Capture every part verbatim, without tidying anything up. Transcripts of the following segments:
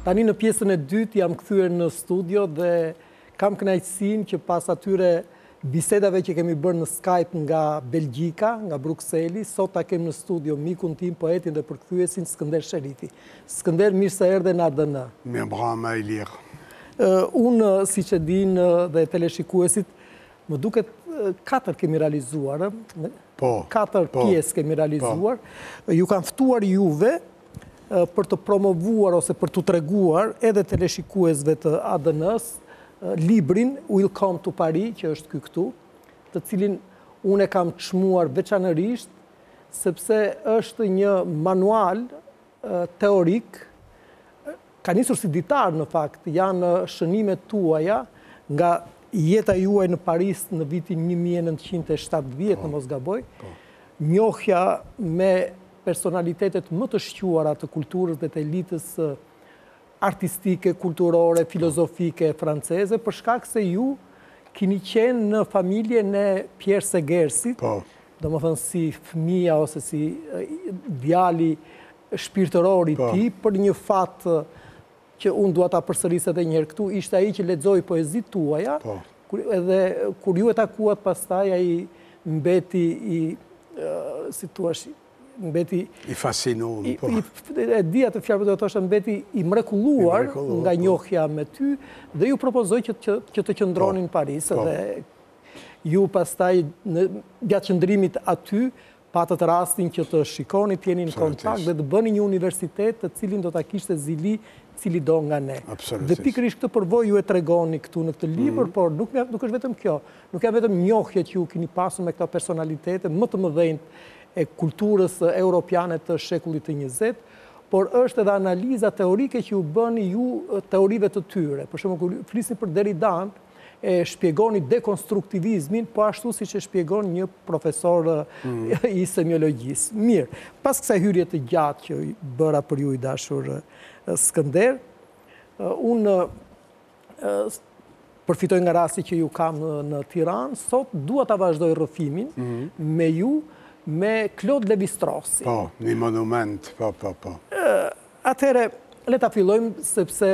Tani në pjesën e dytë jam kthyer në studio dhe kam kënaqësinë që pas atyre bisedave që kemi bërë në Skype nga Belgjika, nga Brukseli, sot ta kem në studio mikun tim, poetin dhe përkthyesin Skënder Sheriti. Skënder, mirë se erdhe në A D N. Mirë brama i lirë. Unë, si që din dhe teleshikuesit, më duket katër kemi realizuar, po, katër po, pjesë kemi realizuar. Po. Ju kanë ftuar juve për të promovuar ose për të treguar edhe teleshikuesve të A D N-s librin Welcome to Paris, që është ky këtu, të cilin unë e kam çmuar veçanërisht, sepse është një manual teorik, ka nisur si ditar në fakt, janë shënimet tuaja nga jeta juaj në Paris në vitin një mijë e nëntëqind e shtatëdhjetë, në mos gaboj, njohja me personalitetet më të shquara të kulturës dhe të elitës artistike, kulturore, filozofike, franceze, për shkak se ju kini qenë në familjen e Pierre Segersit, do më thënë si fëmia ose si djali shpirtëror i tij, për një fat që unë dua ta përsëris edhe një herë këtu, ishte ai që lexoi poezitë tuaja, edhe kur ju e takuat pastaj ai mbeti i, si thua, mbeti i fascinuar, po. E di atë fjalë do të thosha, mbeti i mrekulluar nga njohja me ty dhe ju propozoi që që të qëndronin në Paris dhe ju pastaj në gjatë qëndrimit aty patët rastin që të shikoni, të jeni në kontakt dhe të bëni një universitet të cilin do ta kishte Zili, cili do nga ne. Dhe pikërisht këtë përvojë ju e tregoni këtu në këtë libër, por nuk nuk është vetëm kjo, nuk janë vetëm njohje që ju keni pasur me këto personalitete më të mëdhenj e kulturës europiane të shekullit të njëzet, por është edhe analiza teorike që ju bëni ju teorive të tyre. Për shembull, kur flisni për Derridan, e shpjegoni dekonstruktivizmin, po ashtu si që shpjegon një profesor i semiologjisë. Mirë, pas kësaj hyrje të gjatë që bëra për ju i dashur Skënder, unë përfitoj nga rasti që ju kam në Tiranë, sot dua ta vazhdoj rrëfimin me ju me Claude Lévi-Strauss. Po, një monument, po, po, po. Atëhere, le ta fillojmë, sepse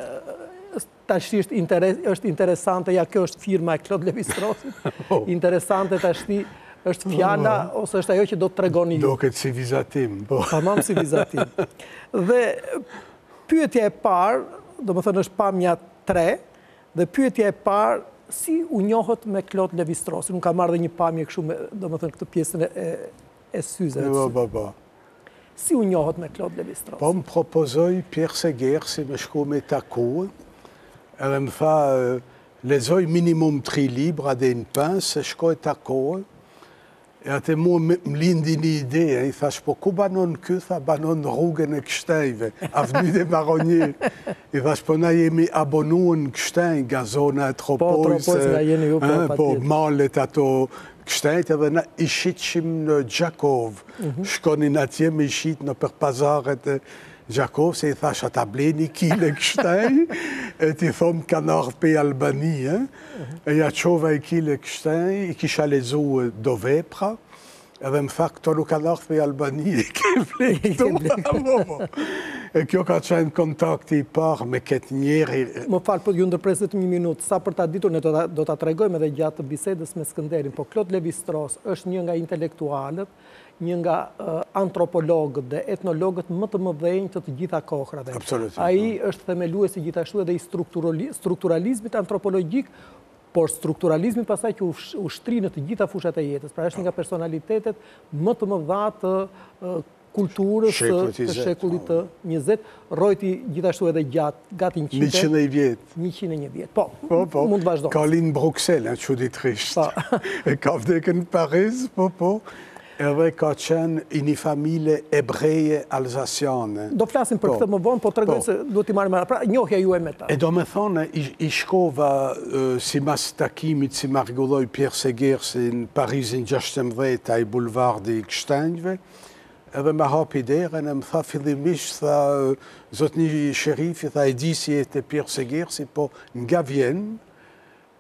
tash është interesante, ja kjo është firma e Claude Lévi-Strauss, interesante tashti është fjala, ose është ajo që do të tregoni ju. Do këtë si vizatim, po. Tamam si vizatim. Dhe pyetja e parë, do më thënë është pamja tre, dhe pyetja e parë, si u njohët me Claude Lévi-Strauss? Nuk ka marrë dhe një pamje kështu me, do më thënë, këtë pjesën e syzeve. Po, po, po. Si u njohët me Claude Lévi-Strauss? Po, më propozoj Pierre Segersi me shku me taku, edhe më tha, lezoj minimum tri libra dhe në pens, se shkoj taku, e atë mua më lindi një ide, i thash, po ku banon kë, tha, banon rrugën e Kështenjve, Avenue des Marronniers. I thash, po na jemi abonuar në Kështenj, nga zona e Tropojës, po malet ato Kështenjt, edhe na i shitshim në Gjakov, shkonin atje me i shit në për pazaret e Gjakov, se i thash, ata bleni kile Kështenj, e ti thomë kanë ardhë pe Albani, e ja qova i kile Kështenj, i kisha lezu do vepra, edhe më tha, këto nuk kanë ardhë pe Albani, i ke blek këto, e kjo ka qenë kontakti i parë me këtë njeri. Më falë, po ju ndërpresit një minutë, sa për ta ditur, ne do ta tregojmë edhe gjatë bisedës me Skënderin, po Claude Lévi-Strauss është një nga intelektualët, një nga antropologët dhe etnologët më të mëdhenj të të gjitha kohrave. Ai është themeluesi gjithashtu edhe i strukturalizmit antropologjik, por strukturalizmi pasaj që ushtri në të gjitha fushat e jetës. Pra është nga personalitetet më të mëdha të kulturës të shekullit të njëzet, rojti gjithashtu edhe gjatë, gati një qinte. njëqind e vjetë. njëqind e një vjetë. Po, mund të vazhdojmë. Ka linë Bruxelles, që ditrisht. E ka vdekën në Paris, po, po. Edhe ka qenë i një familje ebreje alzasiane. Do flasim për këtë më vonë, po të regojnë se duhet i marrë marrë. Pra, njohja ju e me ta. E do me thone, i shkova si mas takimit, si margulloj Pierre Segersi në Parisin gjashtëmbëdhjetë, ai bulvardi i Kështenjve, edhe me hapi derën, e më tha fillimisht, tha, zotni sherifi, tha, e di si e të Pierre Segersi, po nga vjen,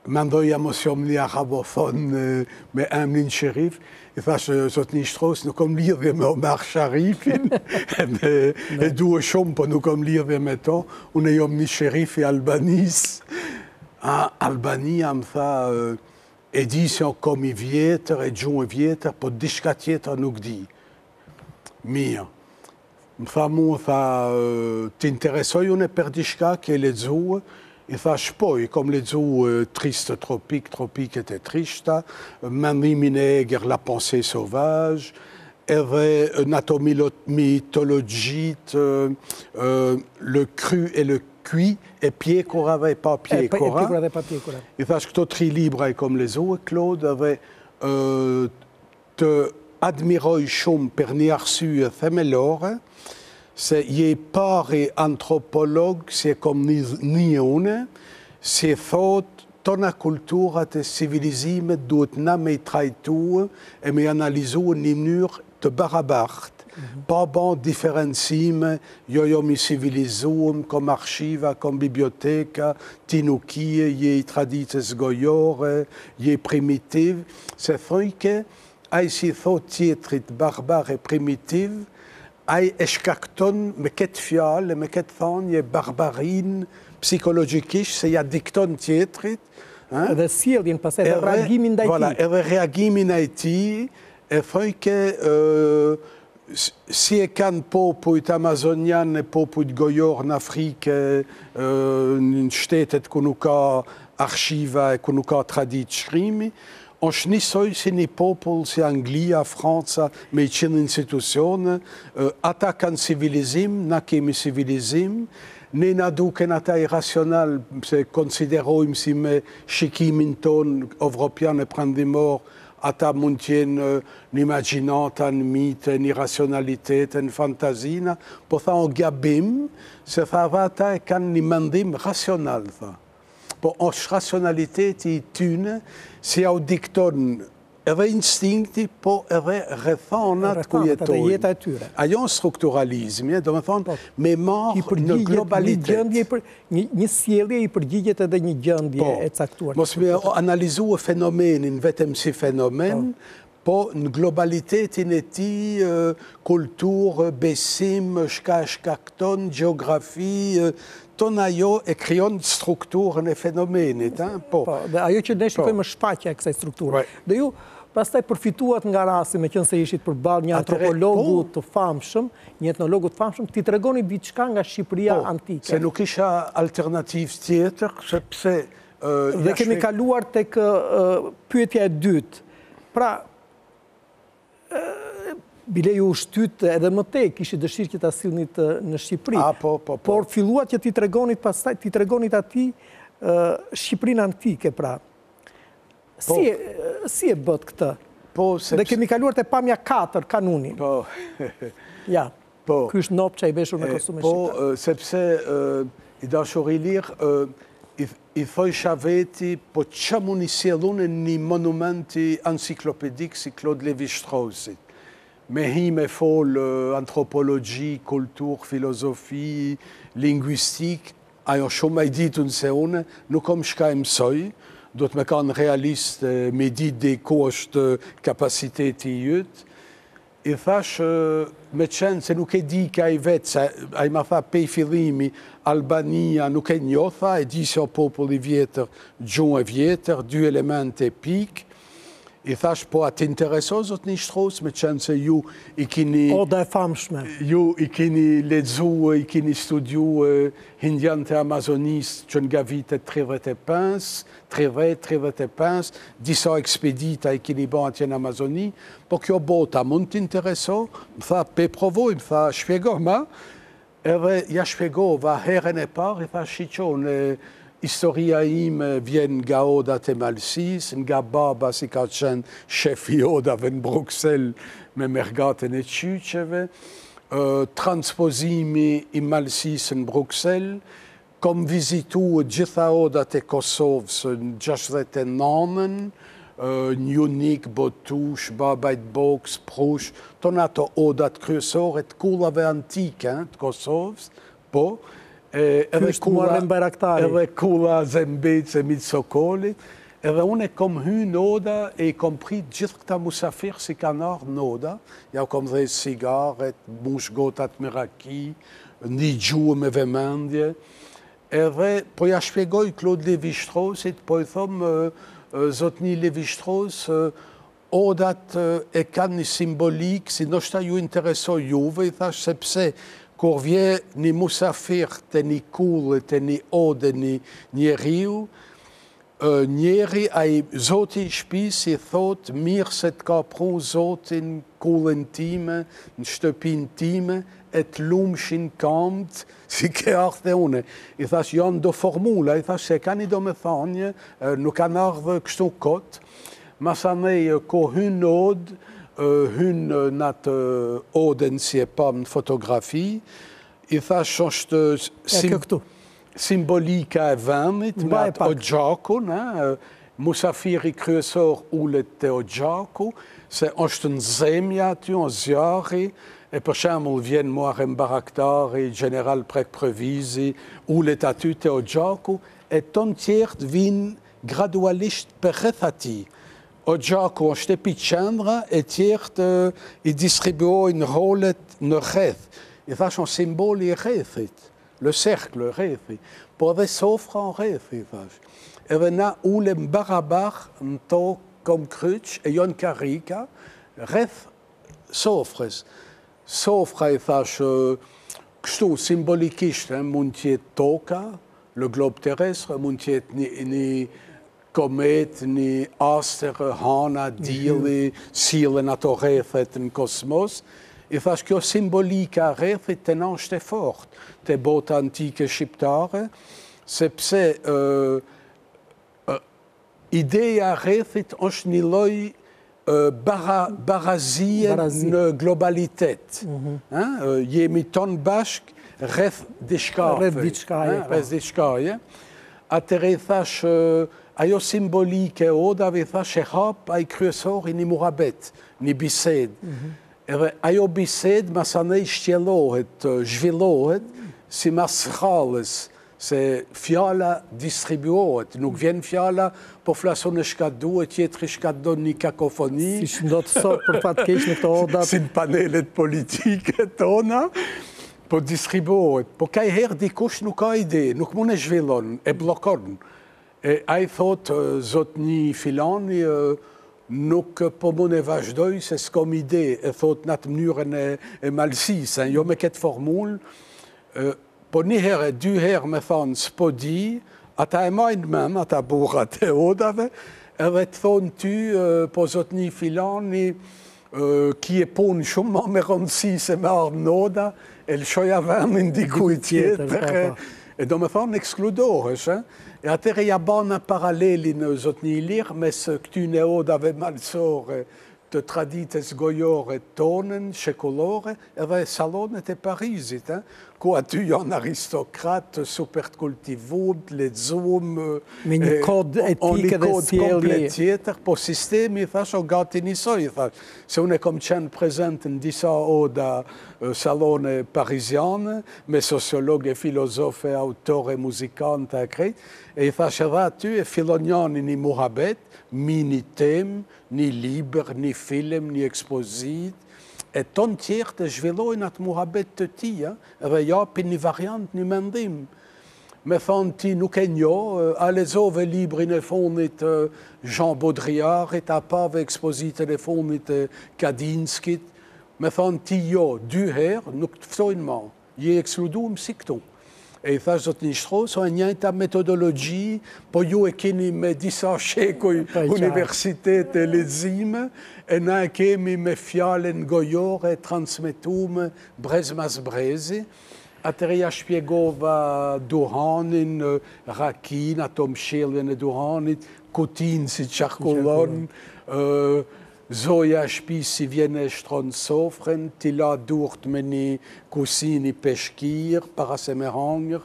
Mendoj jam mos jam një arabofon me emrin Sherif, i thash, zot një shtros, nuk kom lidhje me Omer Sharifin, e duhe shumë, po nuk kom lidhje me to, unë jom një Sherif i Albanis. Albania më tha, e di se o kom i vjetër, e gjuhë i vjetër, po dishka tjetër nuk di. Mirë. Më tha mu, tha, t'interesoj unë për dishka ke lexuar? I thash po, i kom lexu Triste Tropique, Tropiket e Trishta, mendimin e Eger, La Pensée Sauvage, edhe Anatomie-mythologiet, Le Cru et le Cuit, e Pjekora dhe pa Pjekora. I thash këto tri libra i kom lexu, Claude, edhe të admiroj shumë për një arsye themelore, se je pari antropolog, si e kom një une, si thot, tona kulturat e civilizimet duhet na me i trajtu e me analizu një mënyrë të barabart. Pa ban diferencime, jo jo mi civilizuem, kom archiva, kom biblioteka, ti nuk je, je i traditës gojore, je primitiv, se thojke, a i si thot tjetrit barbar e primitiv, ai e shkakton me këtë fjalë, me këtë thonje barbarin psikologikisht se ja dikton tjetrit. Edhe sjelljen pas edhe reagimin ndaj tij. Edhe reagimin ndaj tij, e thojke si e kanë popujt amazonian e popujt gojor në Afrikë, në shtetet ku nuk ka archiva e ku nuk ka tradit shkrimi, është njësoj si një popull si Anglia, Franca, me i qenë institucione, ata kanë civilizim, na kemi civilizim, ne na duken ata irracional, se konsiderojmë si me shikimin ton evropian e prandimor, ata mund t'jenë n'imaginata, n'mite, n'irracionalitet, n'fantazina, po tha o gabim, se tha ata e kanë një mendim racional, tha. Po është racionaliteti i tyne, si au dikton edhe instinkti, po edhe rrethonat ku jetojnë. Ajo në strukturalizmi, do me thonë, me marë në globalitet. Një sjellje i përgjigjet edhe një gjendje e caktuar. Mos me analizu fenomenin vetëm si fenomen, po në globalitetin e ti, kulturë, besim, shka shkakton, geografi, ton ajo e kryon strukturën e fenomenit. Dhe ajo që ne shikojmë është shfaqja e kësaj strukturë. Dhe ju pastaj përfituat nga rasti, me qenë se ishit përballë një antropologu të famshëm, një etnologu të famshëm, ti tregoni diçka nga Shqipëria antike. Se nuk isha alternativ tjetër, sepse... Dhe kemi kaluar tek pyetja e dytë. Pra, bile ju shtyt edhe më tej, kishit dëshirë që ta sillnit në Shqipëri. Por filluat që ti tregonit pastaj, ti tregonit ati Shqipërinë antike, pra. Si e bët këtë? Dhe kemi kaluar të pamja katër, kanunin. Po. Ja, ky është nopça i veshur me kostume shqiptare. Po, sepse i dashur i lirë, i thoj Shaveti, po që mu një sjellune një monumenti enciklopedik si Claude Lévi-Strauss. Me hi me fol antropologi, kultur, filozofi, linguistik, ajo shumë e ditun se une, nuk kom shka e mësoj, do të me kanë realist me dit dhe ko është kapaciteti jëtë. I thash me qenë se nuk e di ka i vetë, a i ma tha pej fillimi, Albania nuk e njotha, e di se o populli vjetër, gjuhë e vjetër, dy elemente pikë. I thash, po atë intereso, zot një shtros, me qenë se ju i kini... Oda e famshme. Ju i kini ledzu, i kini studiu Hindian të Amazonis që nga vitet tridhjetë e pesë, tridhjetë, tridhjetë e pesë, disa ekspedita i kini ba atje në Amazoni, po kjo bota mund t'intereso, më tha, pe provoj, më tha, shpjego ma, edhe ja shpjegova herën e parë, i tha, shiqon, historia ime vjen nga odat e Malsis, nga baba si ka qenë shefi odave në Bruxelles me mergatën e qyqeve, transpozimi i Malsis në Bruxelles, kom vizitu gjitha odat e Kosovës në gjashtëdhjetë e nëntën, Njunik, Botush, Babajt Boks, Prush, ton ato odat kryesore të kullave antike të Kosovës, po, Edhe Muharrem Bayraktari. Edhe kulla Zembece Mitsokolit. Edhe unë e kom hy në Oda e i kom prit gjithë këta musafir si kanë ardhur në Oda. Ja u kom dhe cigaret, mush gotat me raki, një gjuhë me vëmendje. Edhe po ja shpjegoj Claude Lévi-Strauss, po i thom zotni Lévi-Strauss, Odat e kanë një simbolik, si ndoshta ju interesoj juve, i thash sepse kur vje një musafir të një kullë, të një ode, një njeriu, njeri, a i zoti i shpis i thot, mirë se të ka pru zotin kullën time, në shtëpin time, e të lumshin kamët, si ke ardhë e une. I thash, janë do formula, i thash, se ka një do me thanje, nuk kanë ardhë kështu kotë, masanej, ko hynë në odë, hynë në atë odën si e pam në fotografi, i thash, është sim simbolika e vendit, me atë Oxhaku, musafiri kryesor ullet të Oxhaku, se është në zemja aty, në zjarri, e për shembull vjen Muharrem Bayraktari, general Prek Previzi, ullet aty të Oxhaku, e ton tjertë vinë gradualisht për rreth ati. Oxhaku është epicendra, e tjertë i distribuojnë rolet në rreth. I thash, në simboli i rrethit, le cercle rrethit, po edhe sofra në rrethit, i thash. Edhe na ulem barabach në to kom kryq, e jon karika, rreth sofres. Sofra, i thash, kështu simbolikisht, mund tjetë toka, le globe terrestre, mund tjetë një komet, një aster, hana, dili, silën ato rrethet në kosmos. I thash, kjo simbolika rrethit të na është e fort të bota antike shqiptare, sepse ideja rrethit është një lloj barazie në globalitet. Jemi tonë bashk rreth diçkaje. Rreth diçkaje. Atëre i thash, ajo simbolike odave, i thash, e hap a i kryesor i një muhabet, një bised. Edhe ajo bised masanej shtjelohet, zhvillohet, si mas rrallës, se fjala distribuohet, nuk vjen fjala, po flason e shka duhet, tjetëri shka do një kakofoni. Si shndot sot për fatë keq në këto odat. Si në panelet politike tona, po distribuohet. Po ka i herë dikush nuk ka ide, nuk mund e zhvillon, e blokon. E a i thot, zot një filani, nuk po mund e vazhdoj, se s'kom ide, e thot në atë mënyrën e malsis, jo me këtë formull, po një herë, dy herë me thonë, s'po di, ata e majnë mem, ata burrat e odave, edhe të thonë ty, po zot një filani, ki e punë shumë ma me rëndësi se me ardhë në oda, e lëshoja vëmin dikuj tjetër, e do me thonë ekskludohesh, e atëre ja bana paraleli në zot një lirë, mes këtyne odave malsore, të traditës gojore tonën, shekullore, edhe salonet e Parisit, ku aty janë aristokratë, super të kultivud, lexuam, me një kod etike dhe sjellje tjetër, po sistemi, thash, o gati njësoj, thash, se unë e kom qenë prezent në disa oda salone pariziane, me sociologe, filozofe, autore, muzikante, e krejt, e i thash edhe aty e fillon janë një muhabet, mi një tem, një liber, një film, një ekspozit, e ton tjerë të zhvillojnë atë muhabet të tia, edhe japin një variant, një mendim. Me thonë ti nuk e njo, a lezove librin e fundit Jean Baudrillardit, a pave ekspozitën e fundit Kadinskit, me thonë ti jo, dy herë, nuk të ftojnë ma, je ekskluduam si këtu. E i thash zot një Strauss, o e njëjta metodologji, po ju e keni me disa shekuj universitet e lezime, e na e kemi me fjalen gojore, transmetume, brez mas brezi. Atëre ja shpjegova duhanin, rakin, ato msheljen e duhanit, kutin si qarkullon, zoja shpi si vjene shtronë sofren, tila durt me një kusini peshkir, para se me hangër,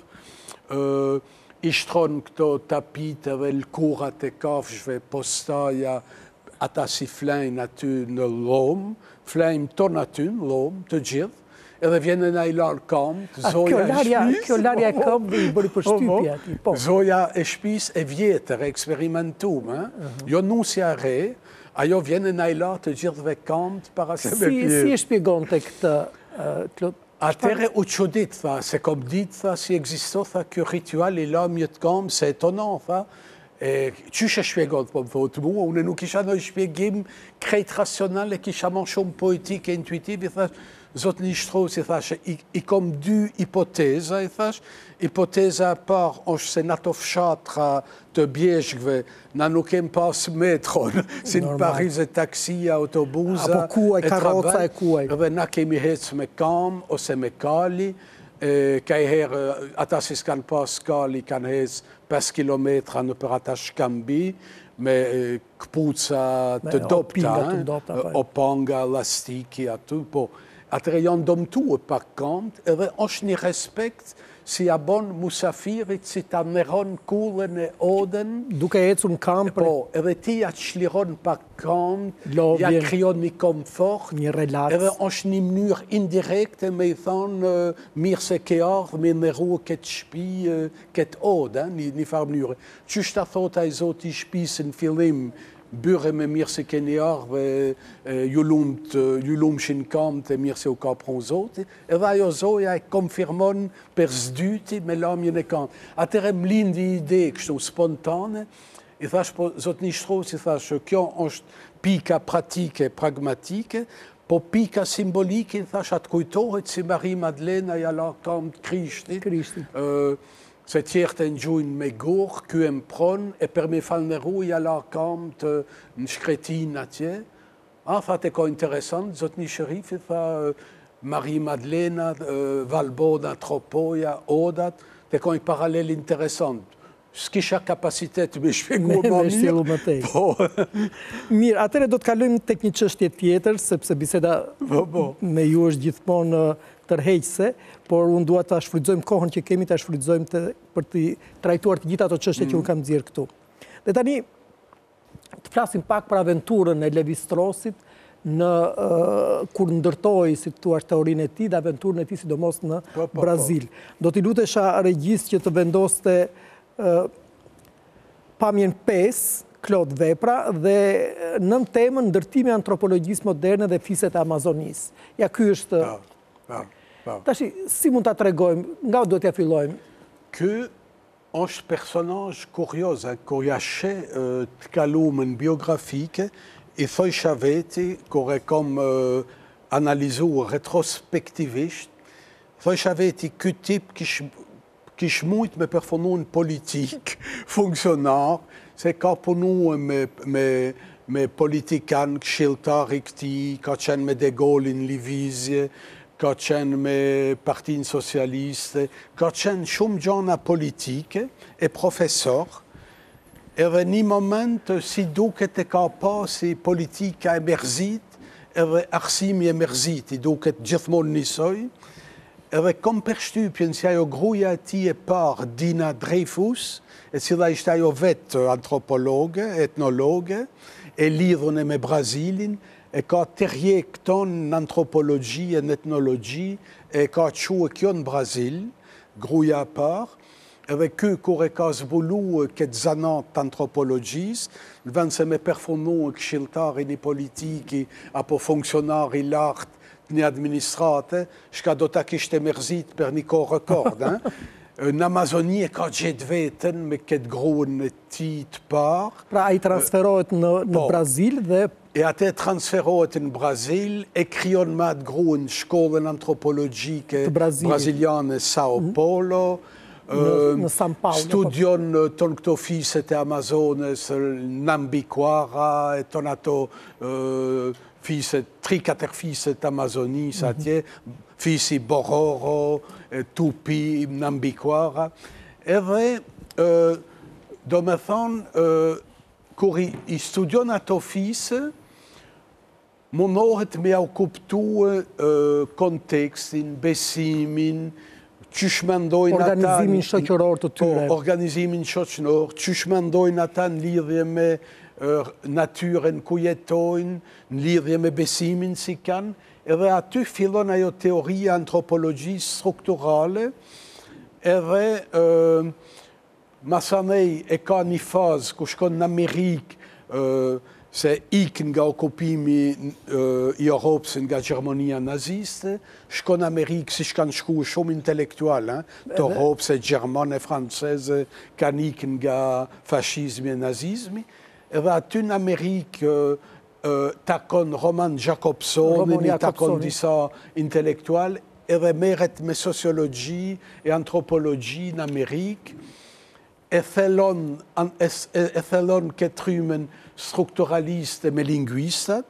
i shtronë këto tapite dhe lkurat e kafshve, postaja, ata si flejnë aty në lomë, flejnë ton aty në lomë, të gjithë, edhe vjen në ai larg kamt, zoja e shtëpisë. Kjo larja e kamt dhe i bëri përshtypje atij. Po. Zoja e shtëpisë e vjetër, e eksperimentuar, jo nusja e re, ajo vjen në ai larg të gjithëve kamt para se me pjesë. Si e shpjegonte këtë, Klod? Atëre u çudit, tha, se kom ditë, tha, si ekzisto, tha, kjo ritual i lamjët kam, se etonon, tha, qysh e shpjegon, po më thotë mua, unë nuk isha në shpjegim krejt racionale, kisha mon shumë poetike, intuitiv, i thash, Zotë një Shtrosi, i thash, i, i kom dy hipoteza, i thash, hipoteza e parë është se në ato fshatra të bjeshkve, na nuk kem pas metron, si në Paris e taksia, autobuza, apo kuaj, karroca e kuaj. Dhe na kemi hec me kam, ose me kali, ka i herë, ata si s'kan pas kali, kanë hec pesë kilometra në për ata shkambi, me këpuca të dopta, opanga, elastiki, aty, po, atëre janë domtu e pak kamt, edhe është një respekt si ja bon musafirit si ta neron kullën e oden. Duke ecur në kamp. Po, edhe ti ja të shliron pak kamt, ja kryon një komfort, një relax. Edhe është një mënyrë indirekte me i thonë mirë se ke ardhë, me në ruë këtë shpi, këtë odë, një farë mënyrë. Qështë ta thot a i zoti i shpisë në fillim, byre me mirë se keni ardhë, ju lumëshin kamt e mirë se u ka pron zoti, edhe ajo zoja e konfirmon për zdyti me lamjën e kamt. Atëre më lindi ide kështu spontane, i thash, po, Zotë një Shtrosi, i thash, kjo është pika pratike, pragmatike, po pika simbolike, i thash, atë kujtohet si Marie Madlena ja la kamt Krishtit, se tjerë të njujnë me gurë, kjo e më pronë, e për me falneru, ja la kam të në shkretin atje. A, tha, te ko interesant, Zotë një Shërifi, tha, Marie Madlena, Valboda, Tropoja, Odat, te ko një paralel interesant. S'kisha kapacitet me shpjegu më mirë. Mirë, atëre do të kalojmë tek një çështje tjetër, sepse biseda me ju është gjithmonë tërheqëse, por unë dua ta shfrytëzojmë kohën që kemi, ta shfrytëzojmë për të trajtuar të gjitha ato çështje që unë kam nxjerrë këtu. Dhe tani të flasim pak për aventurën e Levi Strosit në kur ndërtoi, si thua, teorinë e tij dhe aventurën e tij sidomos në Brazil. Do t'i lutesha regjist që të vendoste pamjen pesë, Klod Vepra, dhe nën temën ndërtimi antropologjisë moderne dhe fiset e Amazonisë. Ja, ky është... Tashi, si mund ta tregojmë? Nga do t'ja fillojmë? Ky është personazh kurioz, kur ja sheh të kalumën biografike, i thojsha veti, kur e kom analizuar retrospektivisht, thojsha veti, ky tip kish kish mujt me përfunu në politik, funksionar, se ka punu me, me, me politikan këshilltar i këti, ka qenë me De Gaulle në Livizje, ka qenë me Partinë Socialiste, ka qenë shumë gjana politike e profesor, edhe një moment si duket e ka pasi politika e merzit, edhe arsimi e merzit, i duket gjithmonë njësoj, edhe kom përshtypjen si ajo gruja e ti e parë, Dina Dreyfus, e cila ishte ajo vetë antropologe, etnologe, e lidhën e me Brazilin, e ka tërje këton në antropologji e në etnologji, e ka quë kjo në Brazil, gruja e parë, edhe ky kur e ka zbulu këtë zanat të antropologjisë, në vend se me përfunu këshilltari një politiki, apo funksionari lartë, një administrate, shka do ta kishte mërzit për një kohë rekord. Në Amazoni e ka gjetë vetën me këtë gruën e ti të parë. Pra a i transferohet në Brazil dhe... E atë transferohet në Brazil, e kryon me atë gruën shkollën antropologjike braziliane Sao Paulo, në San Paulo. Studion ton këto fiset e Amazones, Nambiquara, e ton ato... fiset, tri katër fiset Amazonis atje, fisi Bororo, Tupi, Nambiquara, edhe, do me thonë, kur i studion ato fise, mundohet me au kuptu kontekstin, besimin, qysh mendojnë ata... Organizimin shoqëror të tyre. Organizimin shoqëror, qysh mendojnë ata në lidhje me natyrën ku jetojnë, në lidhje me besimin si kanë, edhe aty fillon ajo teoria antropologjisë strukturale, edhe uh, masanej e ka një fazë ku shkon në Amerikë, uh, se ikën nga okupimi uh, i Europës nga Gjermania naziste, shkon në Amerikë si shkanë shku shumë intelektual, të Europës e Gjermane, franceze, kanë ikën nga fashizmi e nazizmi, edhe aty në Amerikë uh, uh, takon Roman Jakobsonin, i takon disa intelektual, edhe meret me sociologji e antropologji në Amerikë, e thelon, e, e thelon këtrymen strukturaliste me linguistat,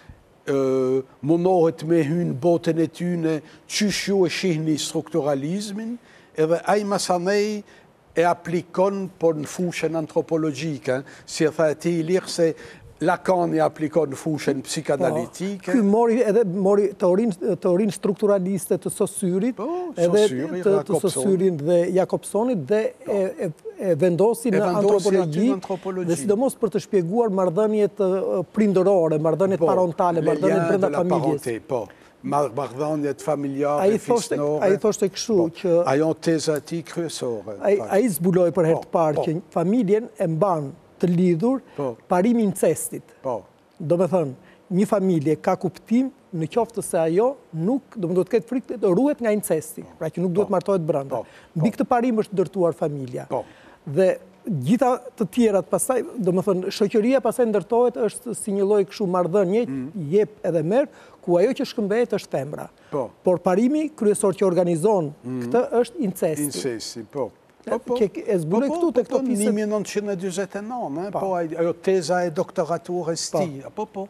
uh, mundohet me hynë botën e tyne qysh ju e shihni strukturalizmin, edhe aj masanej e aplikon por në fushën antropologjike, si e tha e ti i lirë se Lacan e aplikon në fushën psikanalitike. Ky mori edhe mori teorinë teorinë strukturaliste të Saussurit, edhe të, të Saussurin dhe Jakobsonit dhe e, e, e vendosi në antropologji, dhe sidomos për të shpjeguar marrëdhëniet prindërore, marrëdhëniet parentale, marrëdhëniet brenda familjes. Po. Marrëdhëniet familjare, fisnore. Ai thoshte kështu që ajo teza e tij kryesore. Ai zbuloi për herë të parë që familjen e mban të lidhur parimi incestit. Do me thënë, një familje ka kuptim në qoftë se ajo nuk, do me do të ketë frikë të ruhet nga incesti, pra që nuk duhet martohet brenda. Mbi këtë parim është ndërtuar familja. Dhe gjitha të tjerat pasaj, do me thënë, shoqëria pasaj ndërtohet është si një lloj kështu marrëdhënie, jep edhe merr, ku ajo që shkëmbehet është femra. Por parimi kryesor që organizon këtë është incesti. Incesti, po. Po, po, e zbuloj këtu të këto pisë... një mijë nëntëqind e dyzet e nëntë, po, ajo teza e doktoraturës ti. Po, po.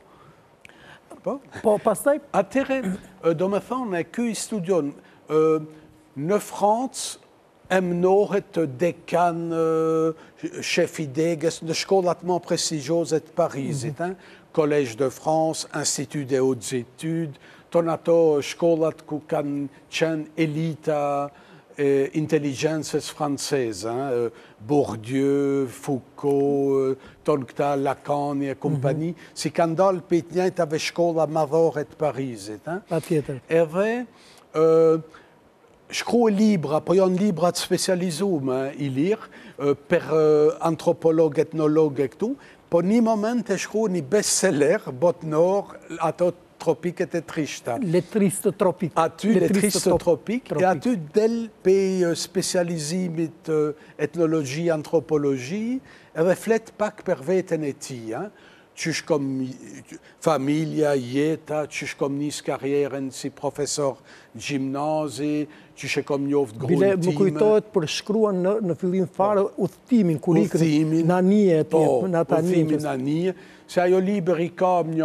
Po, pastaj... Atere, do me thonë, ky i studion, në Francë, emnohet dekan shef i degës në shkollat më prestigjioze të Parisit, Collège de France, Institut des Hautes Études, tonë ato shkollat ku kanë qenë elita intelligencës franceze, Bourdieu, Foucault, tonë këta Lacan e kompani, si kanë dalë për të njëjtave shkolla madhore të Parisit. Pa tjetër. Edhe shkruaj libra, po janë libra të specializume i lirë, për antropolog, etnolog e këtu, po një moment e shkruaj një bestseller, botnor, ato tropiket e trishta. Letristë tropik. Aty letristë tropik, e aty del pe specializimit etnologi, antropologi, edhe flet pak për veten e ti, qysh kom familja, jeta, qysh kom nis karrieren si profesor gjimnazi, qysh e kom njoft grunë time. Bile më kujtohet për shkruan në, në fillim fare udhëtimin, kur ikën në anije, po, udhëtimin në anije, se ajo liber i kam një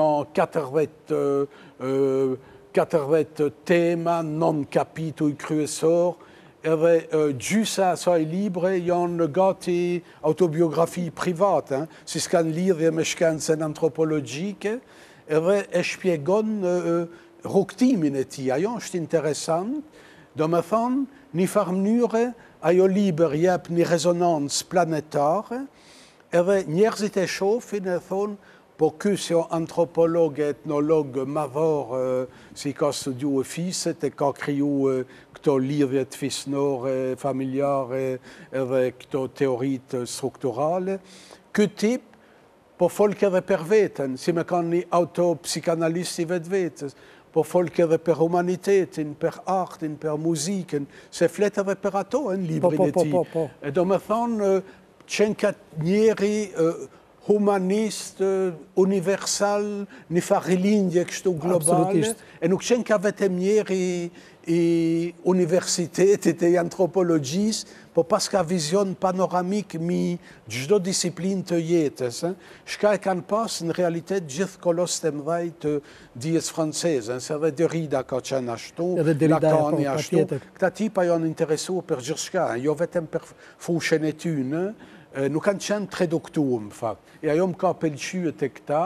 katërdhjetë tema, non kapituj kryesor, edhe gjysa asaj libre janë gati autobiografi private, si s'kan lidhje me shkencën antropologjike, edhe e shpjegon rrugtimin e tij. Ajo është interesant, do me thonë, një farë mënyre, ajo liber jep një rezonancë planetare, edhe njerëzit e shofin e thonë, po ky si antropolog e etnolog madhor, si ka studiu e fiset, e ka kriju këto lidhjet fisnore, familjare, edhe këto teorit strukturale. Ky tip, po folk edhe për vetën, si me kanë një autopsikanalist i vetë vetës, po folk edhe për humanitetin, për artin, për muzikën, se flet edhe për ato në librin e ti. E do me thonë, qenë këtë njeri humanist, universal, një farilindje kështu globale, e nuk qenë ka vetëm njeri i universitetit e i antropologjisë, po pas ka vizion panoramik mi gjdo disiplin të jetës. Shka e kanë pas në realitet gjithë kolos të mdhaj të dijes franceze, se edhe Derrida ka qenë ashtu, Lacani ashtu. Këta tipa janë interesu për gjithë shka, jo vetëm për fushën e tyne, nuk kanë qenë të reduktuar, më fakt. E ajo më ka pëlqyet e këta.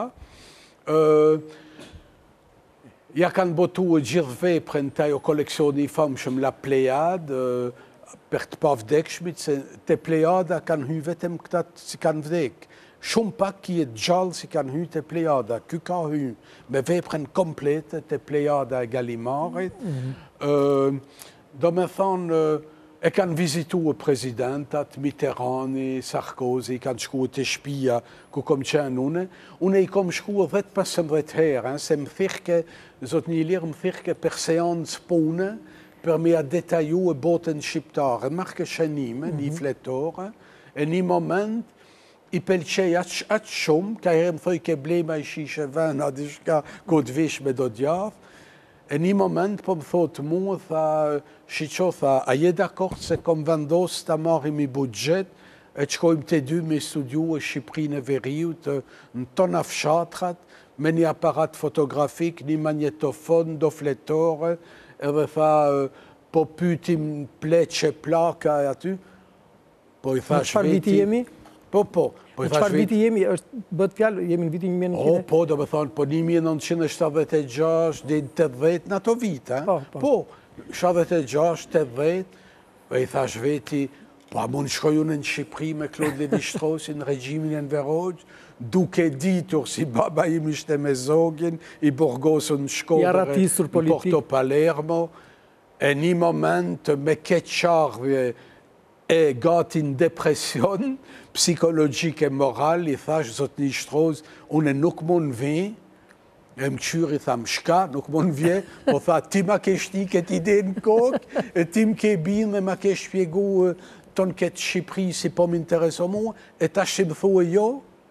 Ja kanë botu gjithë veprën të ajo koleksioni i famshëm La Pléiade, për të pa vdekshmit, se të Pléiada kanë hy vetëm këta si kanë vdek. schon pak qui est jal si kan hu te pleiada, que kan hu, mais we pren complete te pleiada galimare. Euh, dans ma fan, ik kan visitu o president, at Mitterrand e Sarkozy, kan schu te spia, ku kom tjan une, un e kom schu vet passem vet her, hein, sem firke, zot ni lirm firke per seans pone, per me a detaillu e boten schiptare, marke chanime, ni fletore, en i moment, I pelcei ach ach shom, ka erem foi ke blema I shisha van adishka kod vish me do diaf. En i moment pom thot mo tha shicho tha a je d'accord se kom vendos ta mor I mi budget et shkojm te dy me studiu e Shqipërinë e Veriut në ton afshatrat me një aparat fotografik, një magnetofon do fletore edhe tha po pytim pleqe plaka e aty. Po I thash veti. Po, po. Në qëfar viti jemi, është bët fjallë, jemi në vitin një mjenë në kine? O, po, do me thonë, po një mjenë nëntëqind e shtatëdhjetë e gjashtë, dhe në tetëdhjetë në ato vite, po, po, shtatëdhjetë e gjashtë, tetëdhjetë, e I thash veti, po, a mund shkoj unë në Shqipëri me Claude Lévi-Strauss në regjimin e Enverhoxh, duke ditur si baba im ishte me zogin, I burgosën në Shkodër, në Porto Palermo, e një moment me keq qarvje e gati në depresion, psychologique et morale, I thash zotni Strauss, unë nuk mund vi, e më qyri tha më shka, nuk mund vje, po tha ti ma ke shti këtë ide në kokë, e ti më ke bin dhe ma ke shpjegu ton këtë Shqipëri si po më intereso mu, e ta që më thua jo,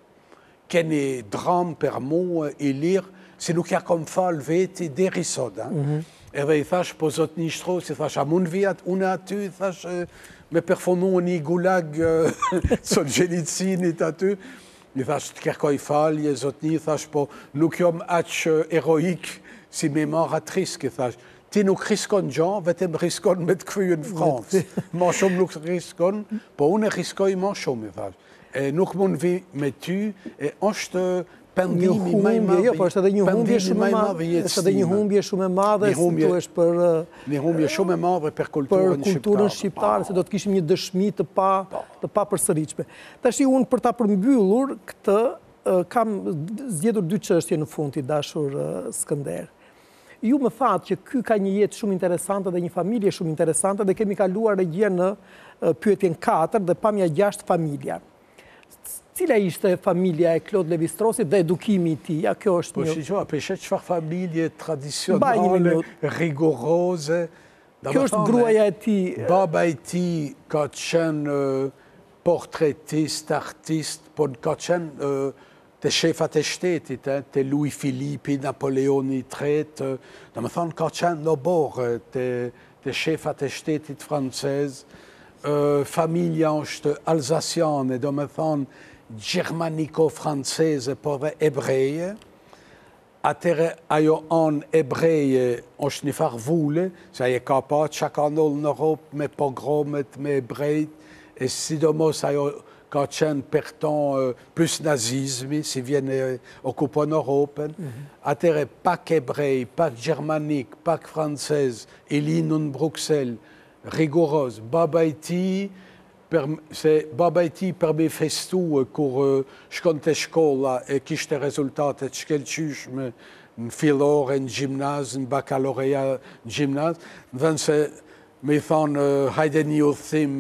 keni dram per mu I lirë, si nuk ja kom falë veti deri sot. Edhe I thash po zotni Strauss, I thash a mund vjat, unë aty, I thash me përfonu një gulag Solzhenitsynit aty. I thash të kërkoj falje, zotni, I thash po nuk jom aq heroik si me marr at risk, I thash. Ti nuk riskon gjan, vetëm riskon me të kthyer në Francë. Ma shumë nuk riskon, po unë riskoj ma shumë, I thash. E nuk mund vi me ty, e është pendimi më I madh. Jo, po është edhe një humbje shumë e madhe. Është edhe një humbje shumë e madhe, është për një humbje shumë e madhe për kulturën shqiptare. Për kulturën shqiptare, se do të kishim një dëshmi të pa të papërsëritshme. Tash unë për ta përmbyllur këtë kam zgjedhur dy çështje në fund I dashur Skënder. Ju më thatë që ky ka një jetë shumë interesante dhe një familje shumë interesante dhe kemi kaluar regjia në pyetjen katër dhe pamja gjashtë familja. Cila ishte familja e Claude Lévi-Straussit dhe edukimi I tij? Ja, kjo është një... Po shiqo, apeshe qëfar familje tradicionale, rigoroze. Kjo është gruaja e tij. Baba I tij ka qenë portretist, artist, po ka qenë të shefat e shtetit, të Louis Philippi, Napoleoni I tretë, dhe më thonë ka qenë në borë të shefat e shtetit francez. Familja është alzasiane, do më thonë germaniko-franceze, por dhe ebreje. Atëre ajo anë ebreje është një farë vule, se aje ka pa që ka nëllë në Europë me pogromet, me ebrejt, e sidomos ajo ka qenë përton plus nazizmi, si vjene okupon Europën. Atëre pak ebrej, pak germanik, pak francez, I linë në Bruxelles, rigoros. Baba I tij, se baba I tij për me festu kur shkon të shkolla e kishte rezultate të shkelqyshme në fillore, në gjimnaz, në bakaloreja në gjimnaz, në vend se me I thonë hajde një udhëtim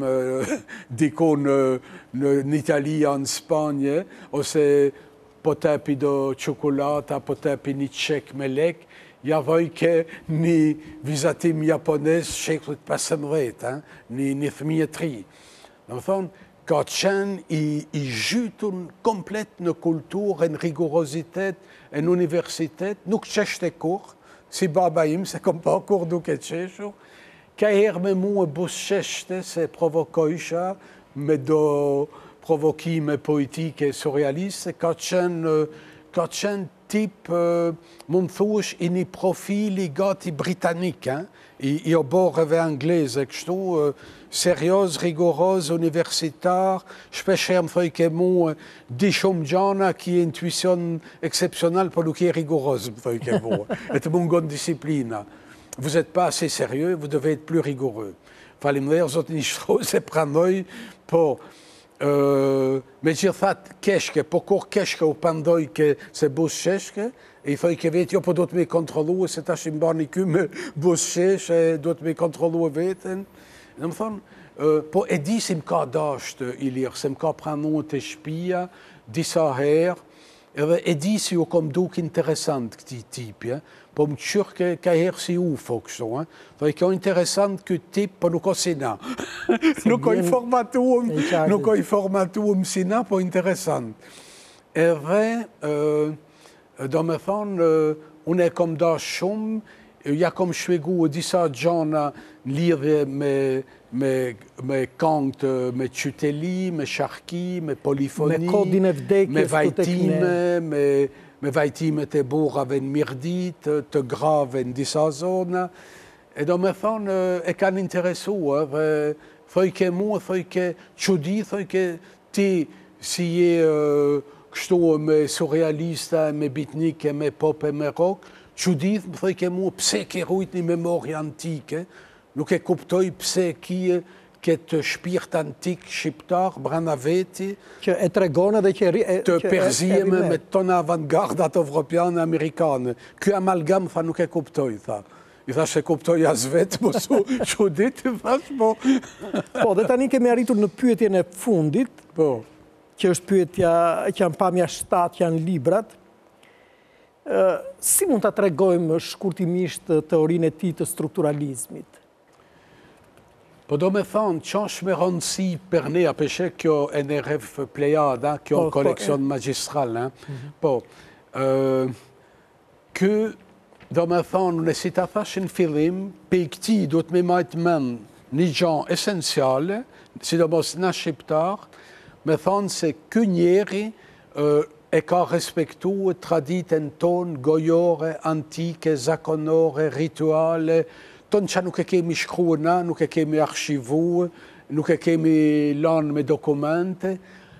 diko në Italia, në Spanje, ose po tepi do qokolata, po tepi një qek me lek, ja vojke një vizatim japonez shekullit pesëmbëdhjetë, një fëmijë tri. Në më thonë, ka qenë I zhytur komplet në kulturë, në rigorozitet, në universitet, nuk qeshte kur, si baba im, se kom pa kur duke qeshur, ka herë me mu e bus qeshte, se provokojsha, me do provokime poetike surrealiste, ka qenë, ka qenë tip, mund thush, I një profili gati britanik, I oborëve angleze, kështu, serioz, rigoros, universitar, shpesher më thoi ke mu, di shumë gjana ki e intuition exceptionnel, po nuk e rigoros, më thoi ke mu, et mungon disciplina. Vous n'êtes pas assez sérieux, vous devez être plus rigoureux. Falim dhe, zot një Strauss e pranoj, po, Uh, me gjithë thatë keshke, po kohë keshke u pandoj ke se bus sheshke, e i thoi ke vetë, jo po do të me kontrolu, se ta shimbar një ky me bus shesh, e do të me kontrolu vetën. Në më thonë, uh, po e di si më ka dashtë i lirë, se më ka pranu të shpia, disa herë, edhe e di si u kom duk interesant këti tipje, po më qërë ke ka herë si ufo kështu, eh? Thoi, kjo interesant këtë tip, po nuk o si na. Nuk o i formatuum, nuk o i formatuum si na, po interesant. Edhe, uh, do me thonë, uh, unë e kom dash shumë, ja kom shpjegu disa gjana në lidhje me, me, me kangët, me qyteli, me sharki, me polifoni, me kodin e vdekjes, me vajtime, me, me vajtimet e burrave në mirdit, të grave në disa zona. E do me thonë, e kanë interesua, dhe thoj ke mua, thoj ke qudi, thoj ke ti si je kështu me surrealista, me bitnike, me pop e me rock, qudi, thoj ke mua, pse ke rujt një memori antike, nuk e kuptoj pse kje këtë shpirt antik shqiptar, brana veti, që e tregon edhe që e, të përzijeme me tonë avantgardat evropiane, amerikane. Ky amalgam, tha, nuk e kuptoj, tha. I thash e kuptoj as vetë, po su që ditë, i thash, po. Po, dhe tani kemi arritur në pyetjen e fundit, po. Që është pyetja që janë pamja shtatë, që janë librat. Si mund të tregojmë shkurtimisht teorinë e tij të strukturalizmit? Po do me thonë, qash me rëndësi për ne, apeshe kjo N R F Plejada, kjo po, koleksion po, magistral, eh? Mm-hmm. Po, uh, kë do me thonë, në si ta thashin fillim, pe i këti do të me majtë men një gjanë esenciale, sidomos në shqiptar, me thonë se kë njeri uh, e ka respektu traditën tonë, gojore, antike, zakonore, rituale, tonë që nuk e kemi shkruar na, nuk e kemi archivu, nuk e kemi lanë me dokumente.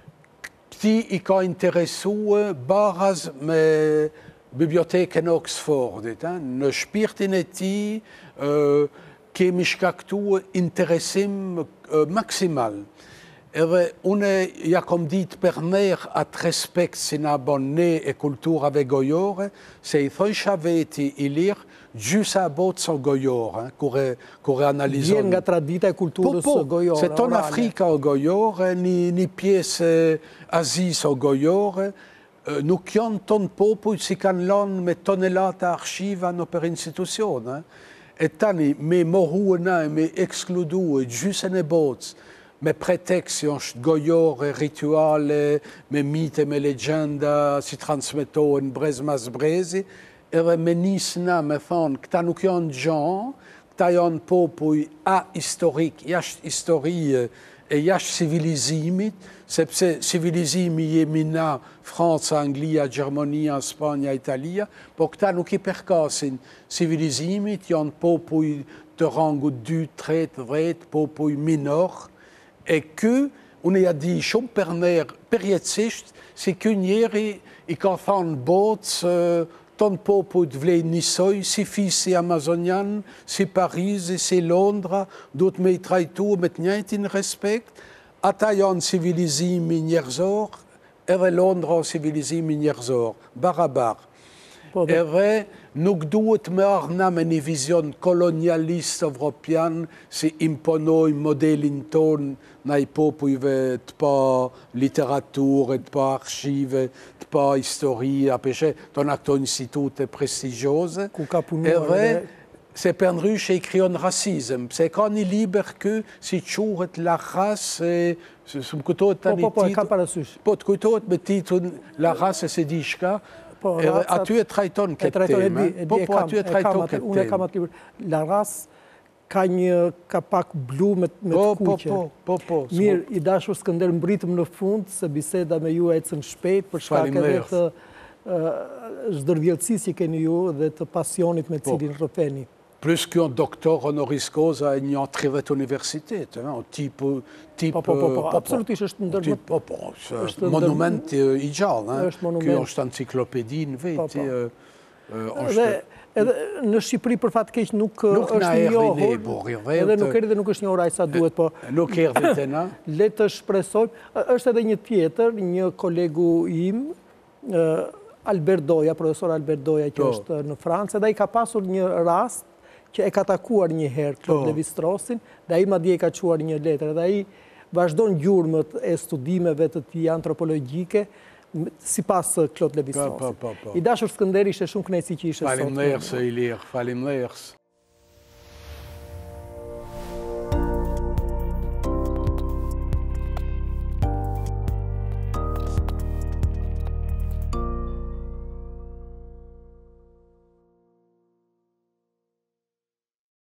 Këti i ka interesu baraz me bibliotekën Oxfordit. Eh? Në shpirtin e ti uh, kemi shkaktu interesim uh, maksimal. Edhe une ja kom ditë për merë atë respekt si na bon ne e kulturave gojore, se i thojsha veti i lirë, gjysa botë së gojore, kure, kure analizon. Vjen nga tradita e kulturës po, po, gojore. Se tonë Afrika o gojore, një, një pjesë Azis o gojore, nuk janë tonë popuj si kanë lanë me tonelata archiva në për institucione. E tani, me mohuëna, me ekskludu gjysën e botës, me pretekst që është gojore, rituale, me mite, me legenda, si transmetohen brez mas brezi, edhe me nisë na me thonë, këta nuk janë gjanë, këta janë popuj a-historik, jashtë historie e jashtë civilizimit, sepse civilizimi jemi na Franca, Anglia, Gjermania, Spanja, Italia, po këta nuk i përkasin civilizimit, janë popuj të rangu dy, tre, dhjetë, popuj minor, e kë, unë ja di shumë për nërë përjetësisht, si kë njeri i ka thonë botës, tonë popujt vlej njësoj, si fisi amazonian, si Paris, si Londra, do të me i trajtu me të njëjtin respekt, ata janë civilizimi njerëzor, edhe Londra o civilizimi njerëzor, barabar. Edhe nuk duhet me arna me një vizion kolonialist evropian, si imponoj modelin ton na i popujve të pa literaturë, të pa archive, të pa historie, apeshe ton akto institute prestigiose. Edhe se për nëryshe i kryon rasizm, se ka një liber kë si quhet la race, së më kujtohet tani titun. Po, po, e ka parasysh. Po, të kujtohet me titun la race se di shka, edhe aty e trajton këtë temë. Po, po, aty e trajton këtë temë. Unë e kam aty, la race ka një kapak blu me të kuqe. Po, po, po. Mirë, i dashur Skënder, mbritëm në fund, se biseda me ju e cënë shpejt, për shkak edhe të zdërvjelësis që keni ju dhe të pasionit me cilin rrëfeni. Plus kjo doktor honoris causa e një tridhjetë universitet, tip... Po, po, po, absolutisht është ndërmë... Po, po, monument i gjallë, kjo është enciklopedi në veti. Edhe në Shqipëri për fat keq nuk është njohur, edhe nuk erdhi dhe nuk është njohur aq sa duhet, po nuk erdhi te na. Le të shpresojmë. Është edhe një tjetër, një kolegu im, Albert Doja, profesor Albert Doja, që është në Francë, dhe ai ka pasur një rast që e ka takuar një herë Claude Lévi-Strausssin, dhe ai madje e ka çuar një letër, dhe ai vazhdon gjurmët e studimeve të tij antropologjike si pas Claude Lévi-Strauss. I dashur Skënder, ishte shumë kënaqësi që ishe sot. Faleminderit, Ilir, faleminderit.